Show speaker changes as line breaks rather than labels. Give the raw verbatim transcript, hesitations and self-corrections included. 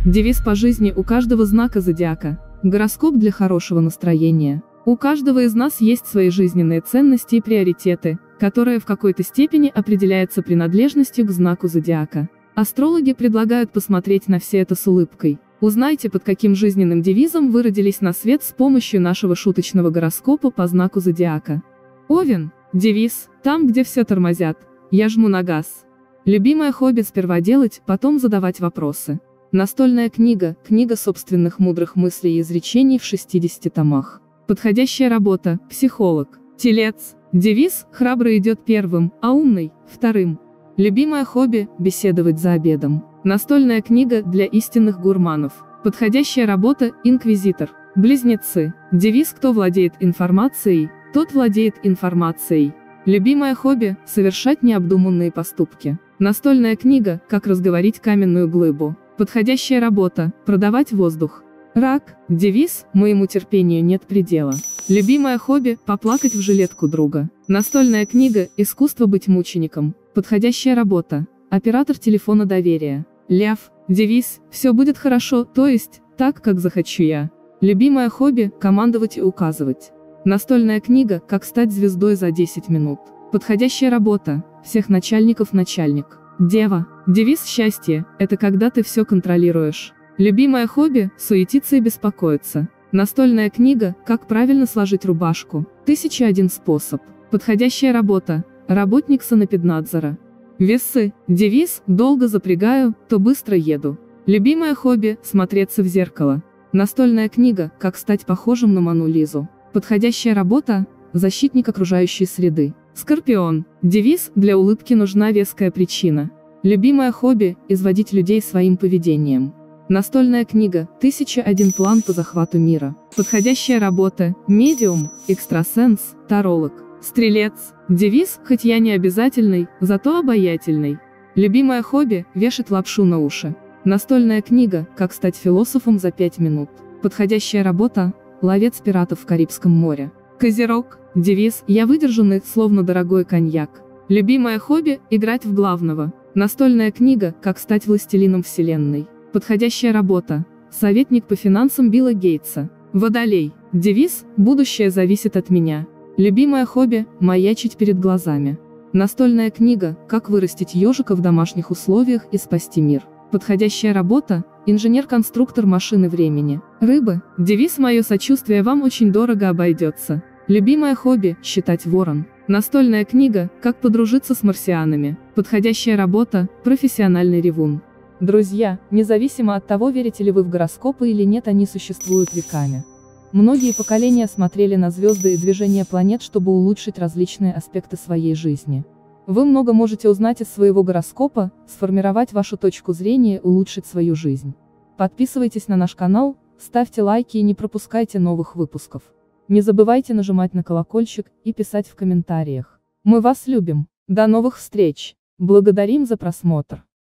Девиз по жизни у каждого знака зодиака. Гороскоп для хорошего настроения. У каждого из нас есть свои жизненные ценности и приоритеты, которые в какой-то степени определяются принадлежностью к знаку зодиака. Астрологи предлагают посмотреть на все это с улыбкой. Узнайте, под каким жизненным девизом вы родились на свет с помощью нашего шуточного гороскопа по знаку зодиака. Овен. Девиз: там, где все тормозят, я жму на газ. Любимое хобби: сперва делать, потом задавать вопросы. Настольная книга, книга собственных мудрых мыслей и изречений в шестидесяти томах. Подходящая работа: психолог. Телец. Девиз: храбрый идет первым, а умный – вторым. Любимое хобби – беседовать за обедом. Настольная книга для истинных гурманов. Подходящая работа – инквизитор. Близнецы. Девиз: кто владеет информацией, тот владеет информацией. Любимое хобби – совершать необдуманные поступки. Настольная книга «Как разговорить каменную глыбу». Подходящая работа – продавать воздух. Рак. Девиз: моему терпению нет предела. Любимое хобби – поплакать в жилетку друга. Настольная книга «Искусство быть мучеником». Подходящая работа – оператор телефона доверия. Лев. Девиз: все будет хорошо, то есть, так, как захочу я. Любимое хобби – командовать и указывать. Настольная книга «Как стать звездой за десять минут». Подходящая работа – всех начальников начальник. Дева. Девиз: счастье – это когда ты все контролируешь. Любимое хобби – суетиться и беспокоиться. Настольная книга «Как правильно сложить рубашку». Тысяча один способ. Подходящая работа – работник санэпиднадзора. Весы. Девиз: долго запрягаю, то быстро еду. Любимое хобби – смотреться в зеркало. Настольная книга «Как стать похожим на Мону Лизу». Подходящая работа – защитник окружающей среды. Скорпион. Девиз: для улыбки нужна веская причина. Любимое хобби – изводить людей своим поведением. Настольная книга «Тысяча один план по захвату мира». Подходящая работа – медиум, экстрасенс, таролог. Стрелец. Девиз: хоть я не обязательный, зато обаятельный. Любимое хобби – вешать лапшу на уши. Настольная книга «Как стать философом за пять минут». Подходящая работа – ловец пиратов в Карибском море. Козерог. Девиз: я выдержанный, словно дорогой коньяк. Любимое хобби – играть в главного. Настольная книга «Как стать властелином вселенной». Подходящая работа – советник по финансам Билла Гейтса. Водолей. Девиз: будущее зависит от меня. Любимое хобби – маячить перед глазами. Настольная книга «Как вырастить ежика в домашних условиях и спасти мир». Подходящая работа – инженер-конструктор машины времени. Рыбы. Девиз: мое сочувствие вам очень дорого обойдется. Любимое хобби – считать ворон. Настольная книга «Как подружиться с марсианами». Подходящая работа – профессиональный ревун. Друзья, независимо от того, верите ли вы в гороскопы или нет, они существуют веками. Многие поколения смотрели на звезды и движение планет, чтобы улучшить различные аспекты своей жизни. Вы много можете узнать из своего гороскопа, сформировать вашу точку зрения, улучшить свою жизнь. Подписывайтесь на наш канал, ставьте лайки и не пропускайте новых выпусков. Не забывайте нажимать на колокольчик и писать в комментариях. Мы вас любим. До новых встреч. Благодарим за просмотр.